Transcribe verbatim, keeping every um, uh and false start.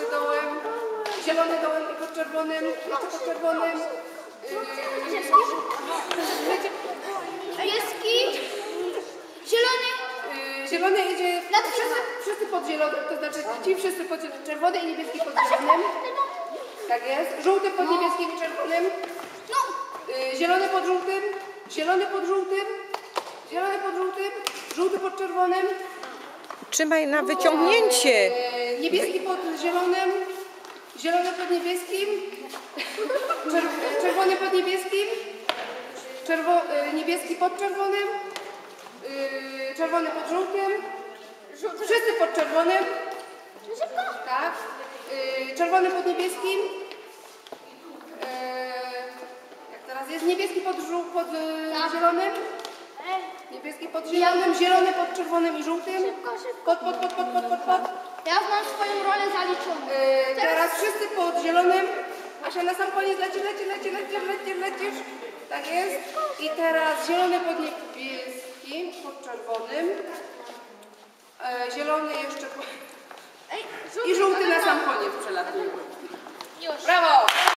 jeszcze dołem, zielony dołem i pod czerwonym, jeszcze pod czerwonym. Niebieski, zielony. Yy, zielony idzie, wszyscy, wszyscy pod zielonym, to znaczy ci wszyscy pod czerwony i niebieski pod zielonym. Tak jest. Żółty pod niebieskim i czerwonym. Yy, zielony pod żółtym, zielony pod żółtym, zielony pod żółtym, żółty pod czerwonym. Trzymaj na wyciągnięcie. Yy, niebieski pod zielonym, zielony pod niebieskim, czer czerwony pod niebieskim, czerwo yy, niebieski pod czerwonym, yy, czerwony pod żółtym, wszyscy pod czerwonym, tak, yy, czerwony pod niebieskim, yy, jak teraz jest, niebieski pod, pod yy, zielonym, niebieski pod zielonym, zielony pod czerwonym i żółtym, pod, pod, pod, pod, pod, pod, pod. Ja mam swoją rolę zaliczoną. Yy, teraz wszyscy pod zielonym, Asia na sam koniec leci, leci, leci, lecisz, lecisz, lecisz, tak jest. I teraz zielony pod niebieskim, pod czerwonym, yy, zielony jeszcze pod... i żółty na sam koniec przelatuje. Brawo!